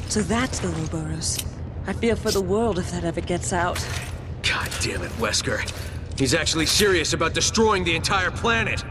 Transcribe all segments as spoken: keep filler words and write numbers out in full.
So that's Ouroboros. I fear for the world if that ever gets out. God damn it, Wesker. He's actually serious about destroying the entire planet.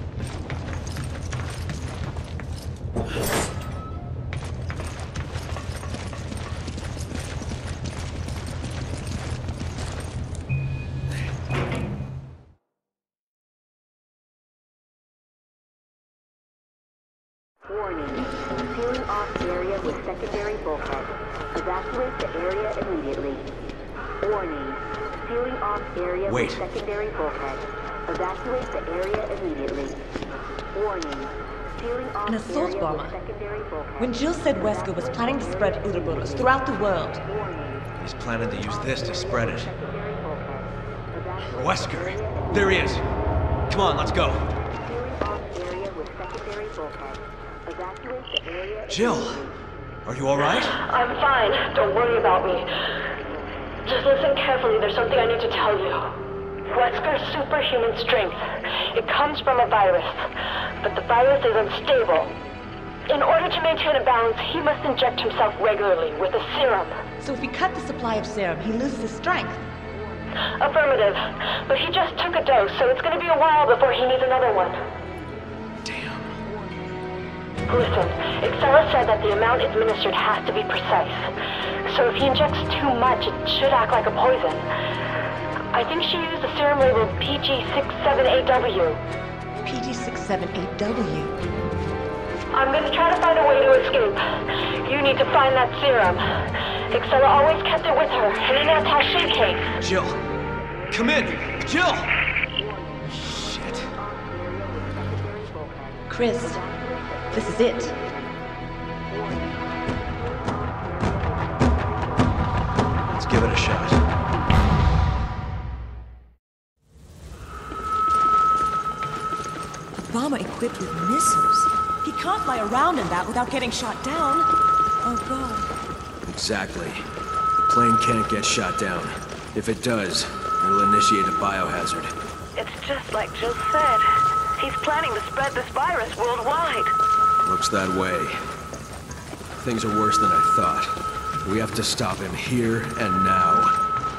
Warning. Sealing off area with secondary bulkhead. Evacuate the area immediately. Warning. Sealing off area Wait. with secondary bulkhead. Evacuate the area immediately. Warning. Sealing off An assault area bomber. with secondary bulkhead. When Jill said Wesker was planning to spread Ouroboros throughout the world, He's planning to use this to spread it. Secondary bulkhead. Evacuate Wesker! There he is! Come on, let's go. Sealing off area with secondary bulkhead. Evacuate the area Jill! immediately. Are you alright? I'm fine. Don't worry about me. Just listen carefully. There's something I need to tell you. Wesker's superhuman strength. It comes from a virus. But the virus is unstable. In order to maintain a balance, he must inject himself regularly with a serum. so if we cut the supply of serum, he loses his strength. Affirmative. But he just took a dose, so it's going to be a while before he needs another one. Damn. Listen, Excella said that the amount administered has to be precise. So if he injects too much, it should act like a poison. I think she used the serum labeled P G six seven eight W. P G six seven eight W. I'm gonna try to find a way to escape. You need to find that serum. Excella always kept it with her, and in that attaché case. Jill! Come in! Jill! Shit. Chris, this is it. Let's give it a shot. A bomber equipped with missiles. He can't fly around in that without getting shot down. Oh god. Exactly. The plane can't get shot down. If it does, it'll initiate a biohazard. It's just like Jill said. He's planning to spread this virus worldwide. Looks that way. Things are worse than I thought. We have to stop him here and now.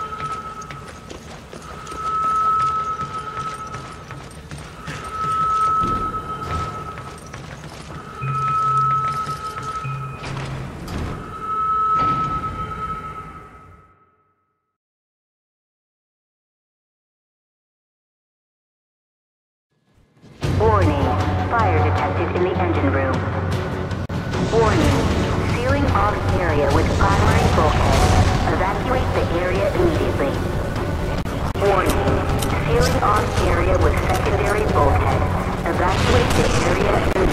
Warning. Fire detected in the engine room. Warning. Sealing off area with primary bulkhead. Evacuate the area immediately. Warning. Sealing off area with secondary bulkhead. Evacuate the area immediately.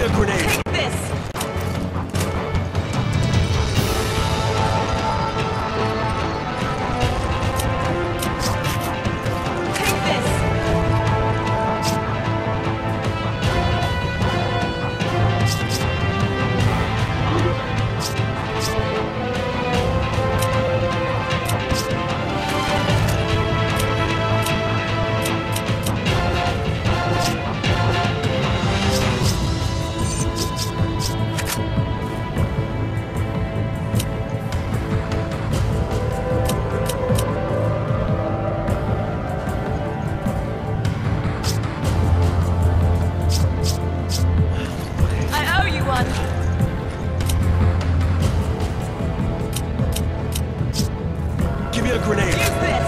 me a grenade! Take this! Take this! Give me a grenade! Use this!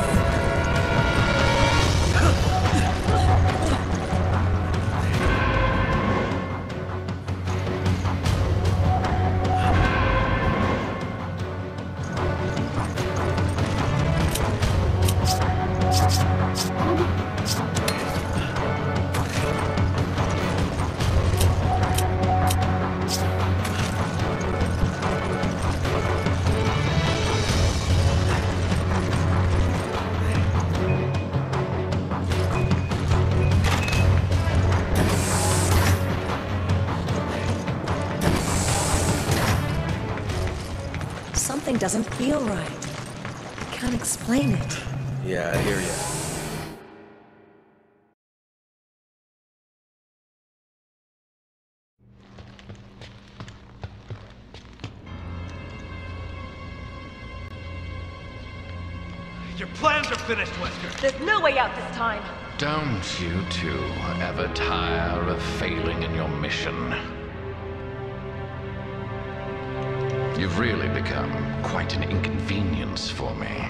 Something doesn't feel right. I can't explain it. Yeah, I hear ya. Your plans are finished, Wesker. There's no way out this time. Don't you two ever tire of failing in your mission? You've really become quite an inconvenience for me.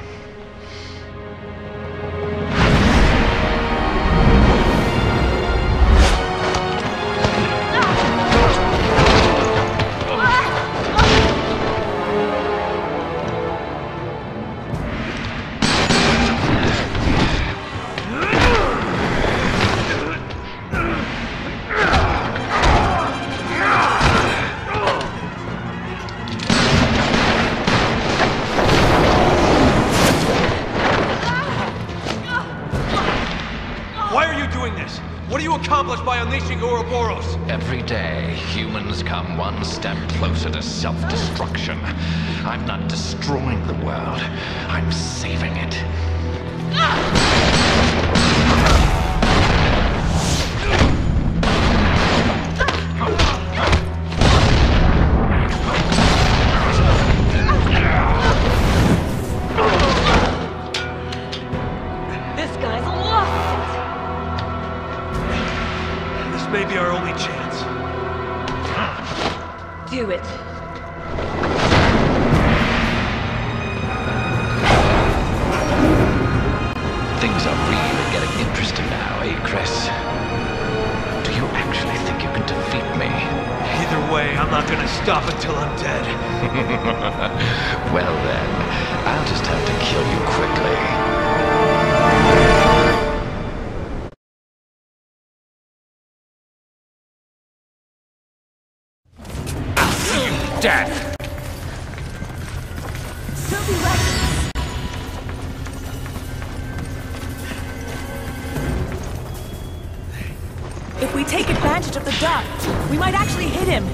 What do you accomplish by unleashing Ouroboros? Every day, humans come one step closer to self-destruction. I'm not destroying the world, I'm saving it. This guy's lost it! This may be our only chance. Do it. Things are really getting interesting now, eh, Chris? Do you actually think you can defeat me? Either way, I'm not gonna stop until I'm dead. Well then, I'll just have to kill you quickly. Dead! Still be reckless. If we take advantage of the duck, we might actually hit him.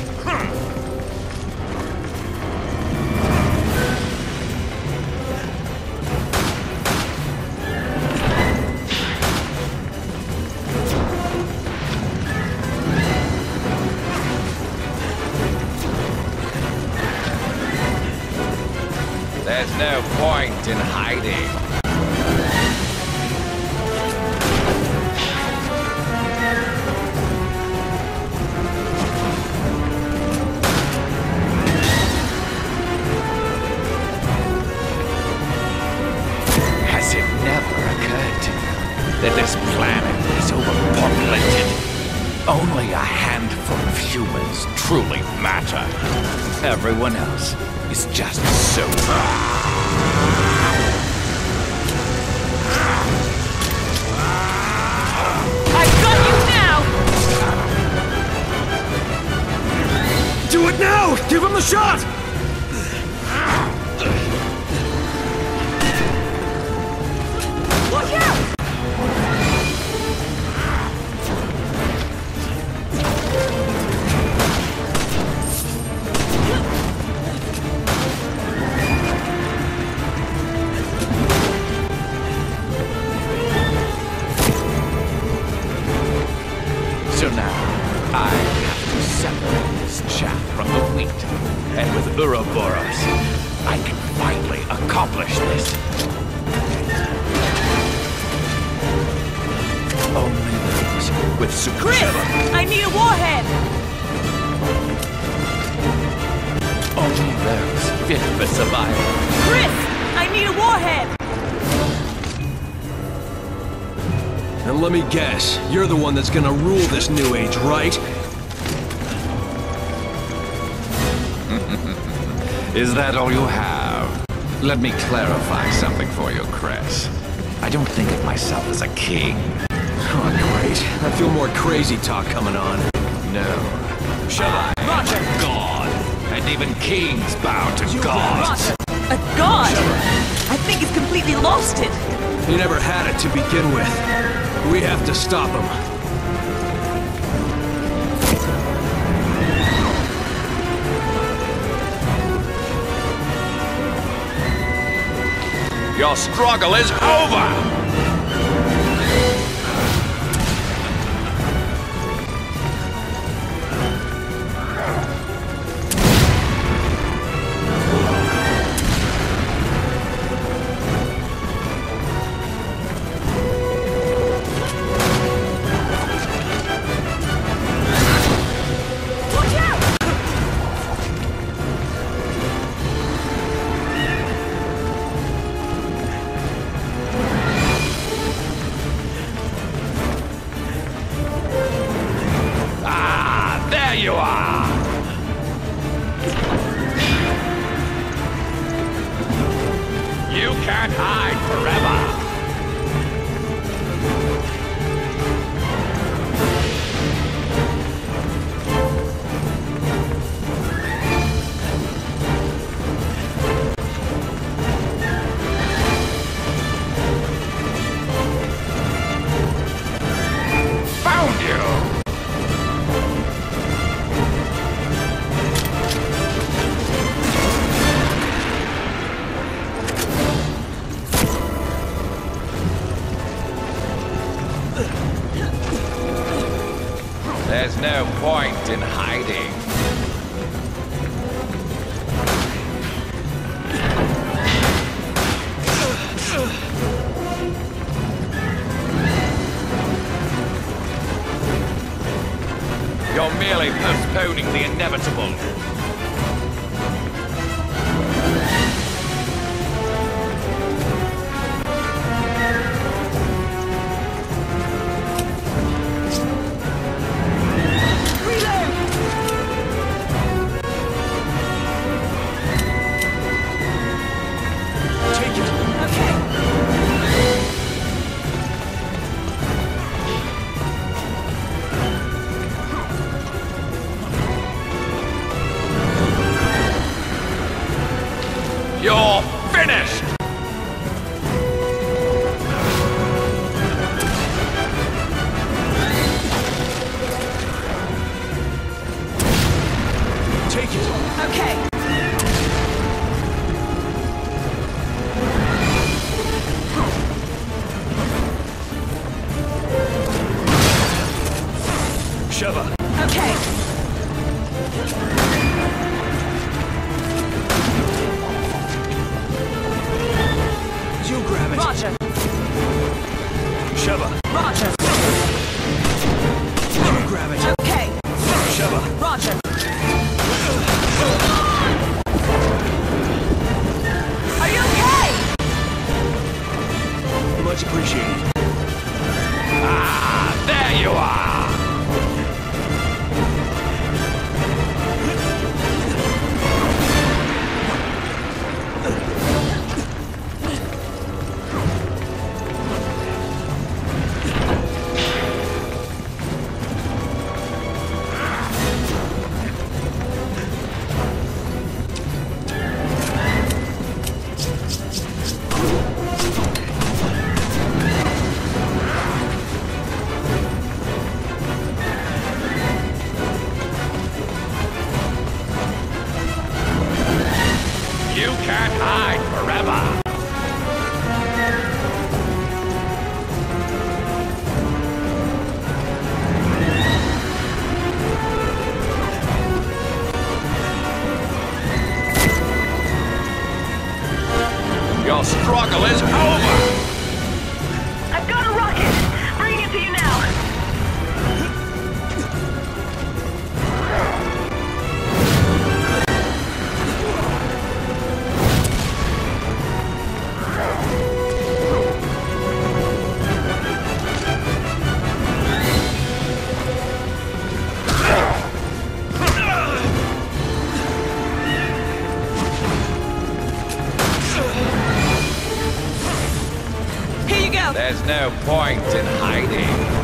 There's no point in hiding. Has it never occurred to you that this planet is overpopulated? Only a handful of humans truly matter. Everyone else is just so... I've got you now! the shot! Watch out! So now, I have to separate this chaff from the wheat. And with Ouroboros, I can finally accomplish this. Only those with super... Chris! I need a warhead! Only those fit for survival. Chris! I need a warhead! And let me guess, you're the one that's gonna rule this new age, right? Is that all you have? Let me clarify something for you, Chris. I don't think of myself as a king. Oh, great. I feel more crazy talk coming on. No. I am a god. And even kings bow to gods. Roger! A god? I think he's completely lost it! He never had it to begin with. We have to stop him. Your struggle is over! You are! You can't hide forever! Found you! There's no point in hiding. You're merely postponing the inevitable. You're finished! Take it! Okay. Sheva! Okay. You grab it! Roger. Sheva! Roger. You grab it! Okay. Sheva! Roger. You can't hide forever. Your struggle is over! I've got a rocket! Bringing it to you now! There's no point in hiding.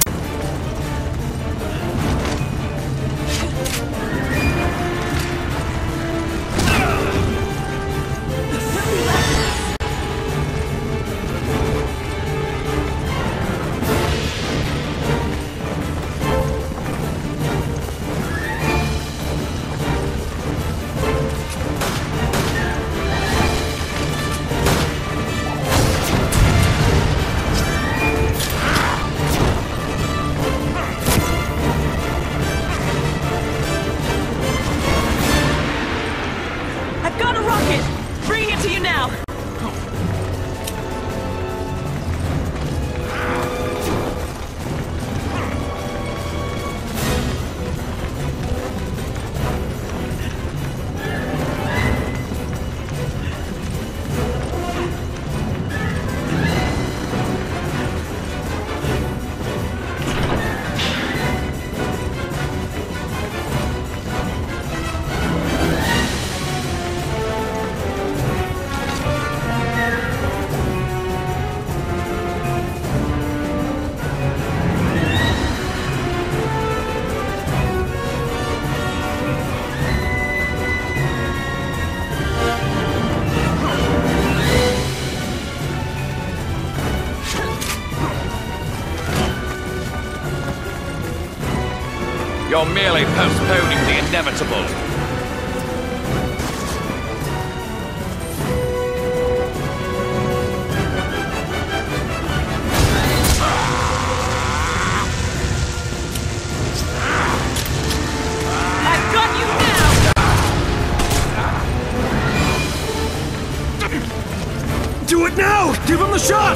You're merely postponing the inevitable. I've got you now! Do it now! Give him the shot!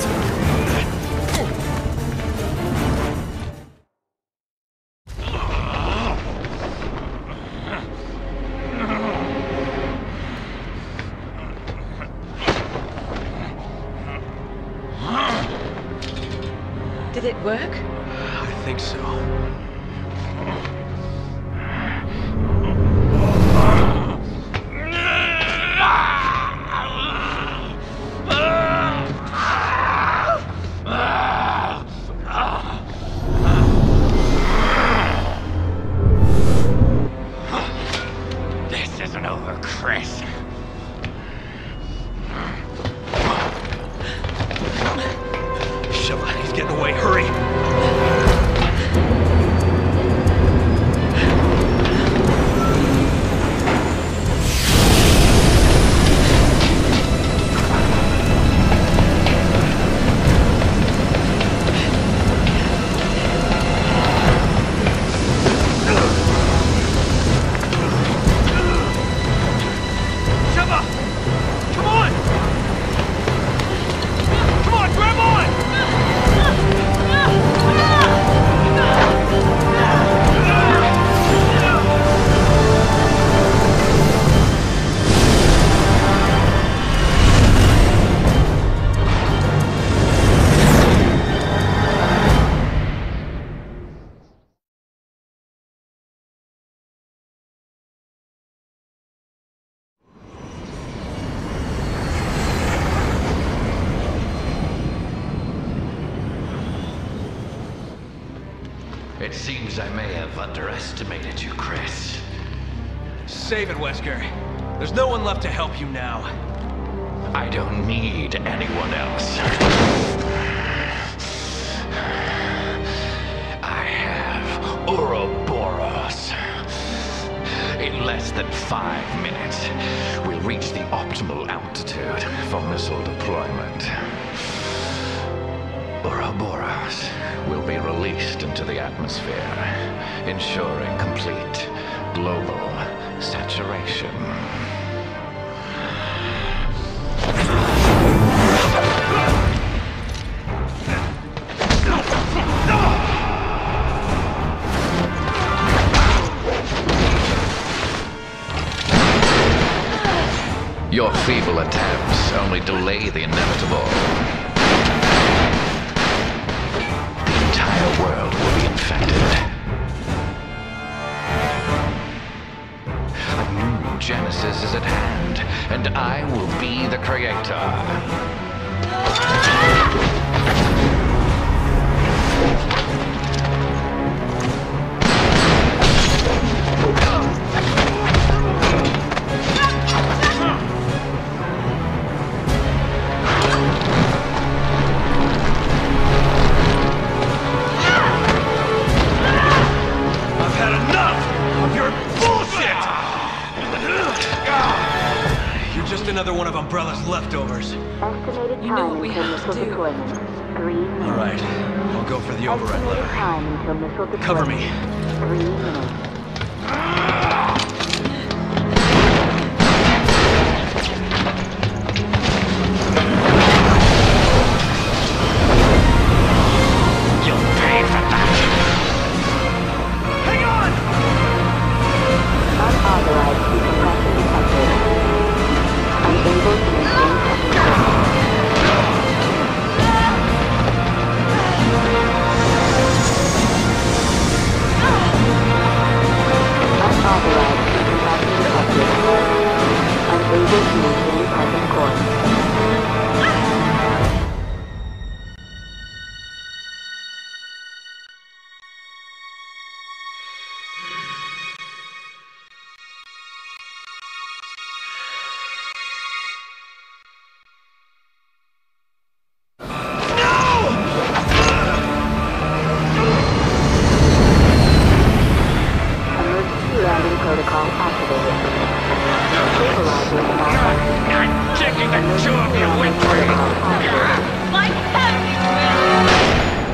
Did it work? I think so. This isn't over, Chris. Sheva, he's getting away. Hurry! It seems I may have underestimated you, Chris. Save it, Wesker. There's no one left to help you now. I don't need anyone else. I have Ouroboros. In less than five minutes, we'll reach the optimal altitude for missile deployment. Ouroboros will be released into the atmosphere, ensuring complete global saturation. Your feeble attempts only delay the inevitable. The entire world will be infected. A new Genesis is at hand, and I will be the creator. Another one of Umbrella's leftovers. Estimated You know time what we until have to missile do. deployment. Three minutes. All right, I'll go for the override Estimated lever. time until missile deployment. Cover me. Three minutes. You'll pay for that! Hang on! Unauthorized decompression detected. Unable to maintain technical. Unauthorized decompression detected. Unable to maintain present course. Emergency landing protocol activated. Stabilizing malfunction. I'm taking the two of you with Protocol me! activated. Like heck, you will!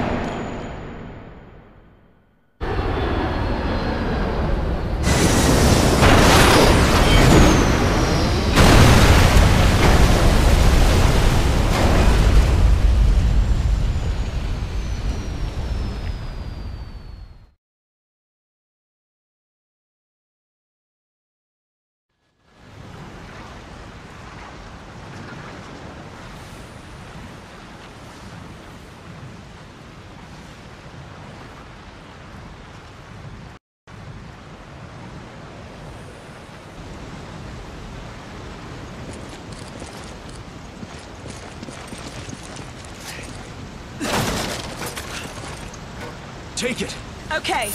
Take it! Okay.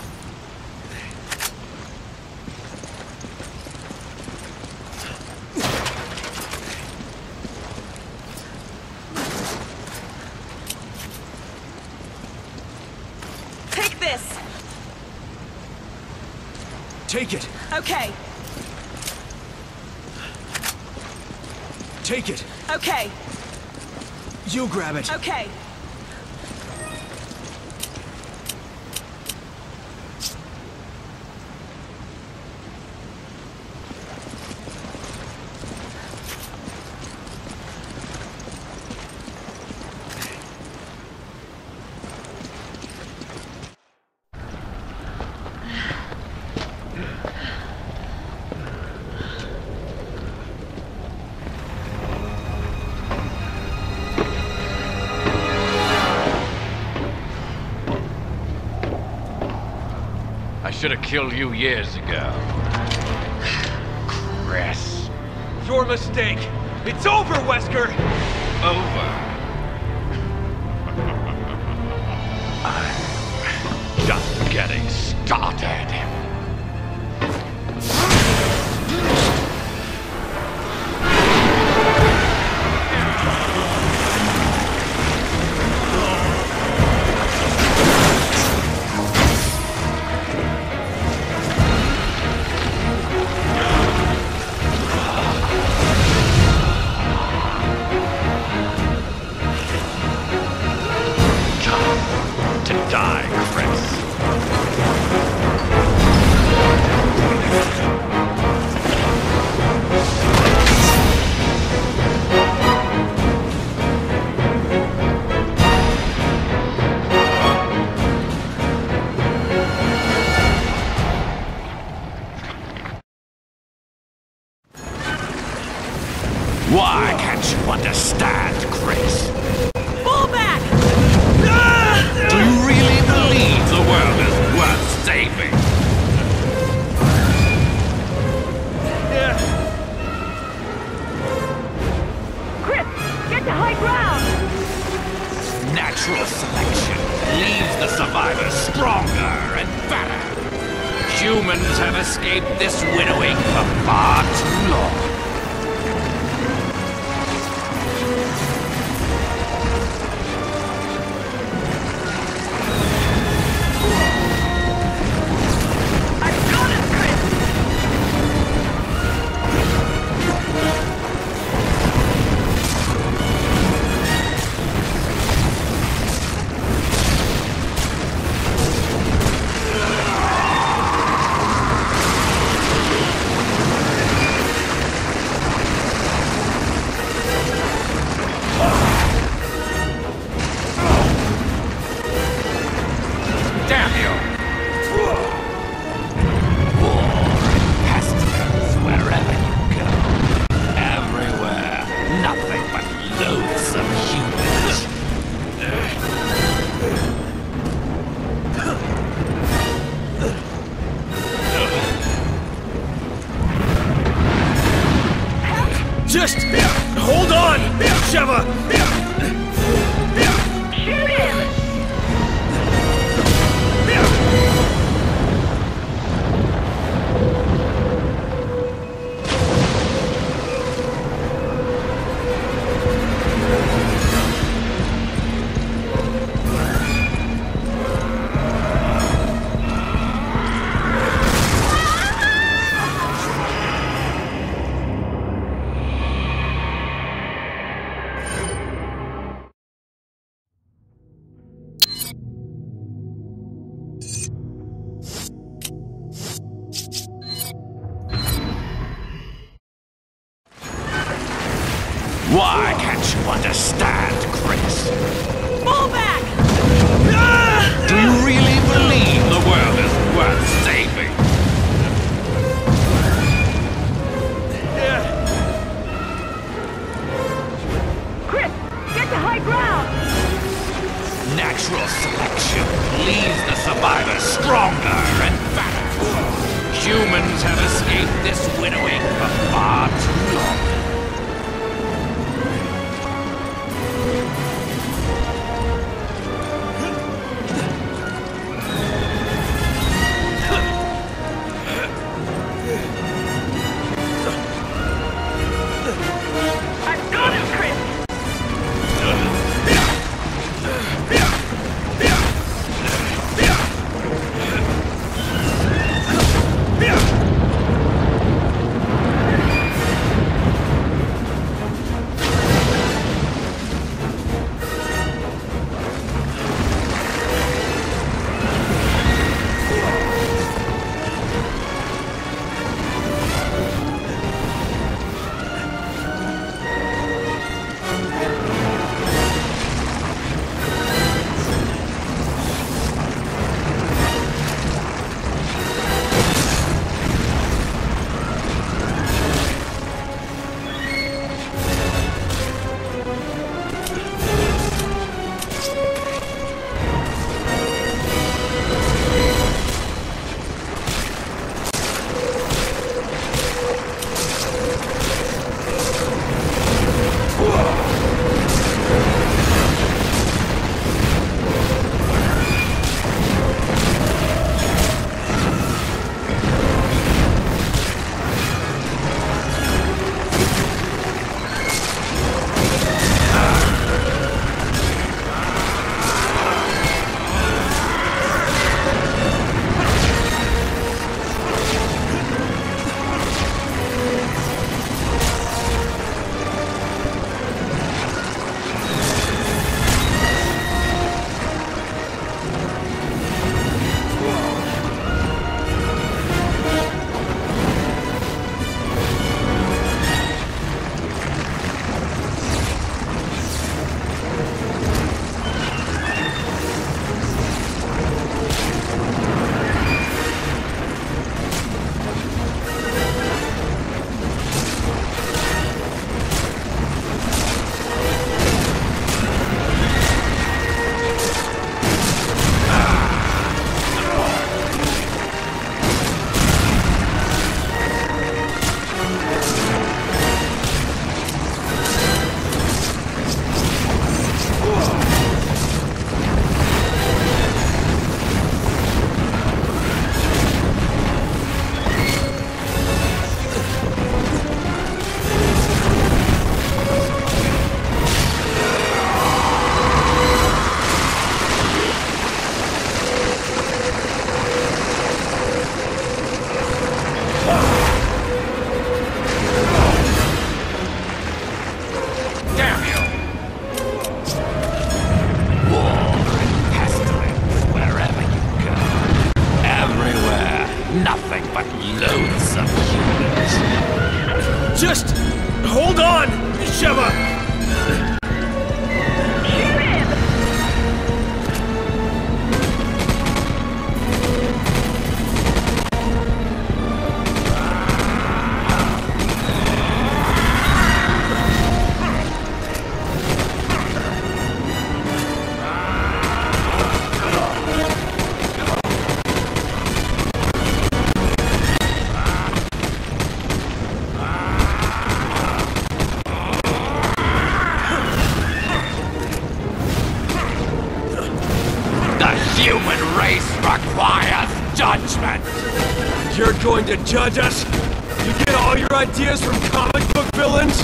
Take this. Take it! Okay. Take it! Okay. You grab it! Okay. I should have killed you years ago. Chris. Your mistake. It's over, Wesker! Over. I'm just getting started. Why can't you understand, Chris? Fall back! Do you really believe the world is worth saving? Chris, get to high ground! Natural selection leaves the survivors stronger and better. Humans have escaped this winnowing for far too long. Just hold on, Sheva! Shoot him! Why can't you understand, Chris? Fall back! Do you really believe the world is worth saving? Chris, get to high ground! Natural selection leaves the survivors stronger and better. Humans have escaped this winnowing for far too long. but loathsome humans. Just hold on, Sheva! Human race requires judgment! You're going to judge us? You get all your ideas from comic book villains?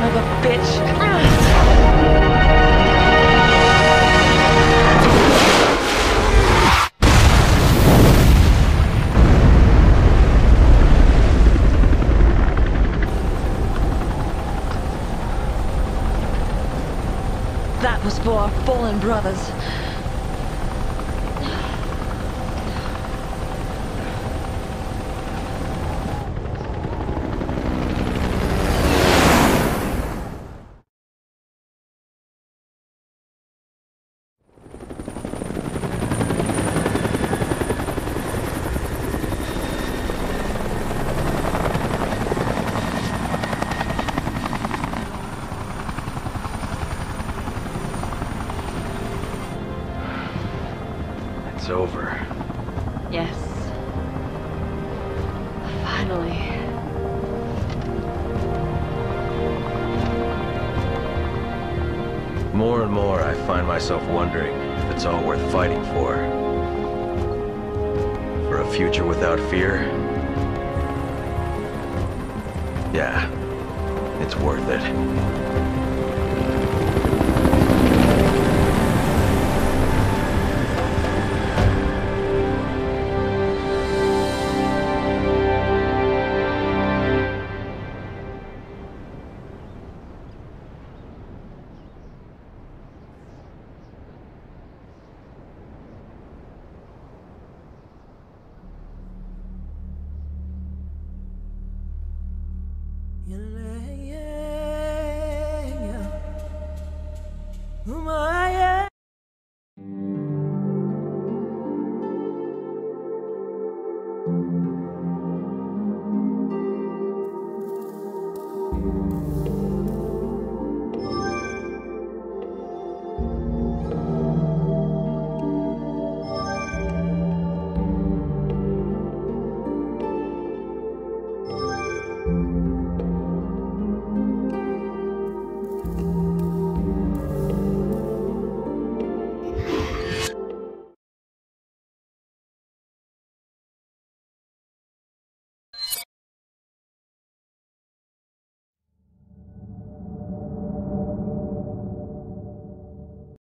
son of a bitch. That was for our fallen brothers. It's over. Yes. Finally. More and more, I find myself wondering if it's all worth fighting for. For a future without fear? Yeah, it's worth it.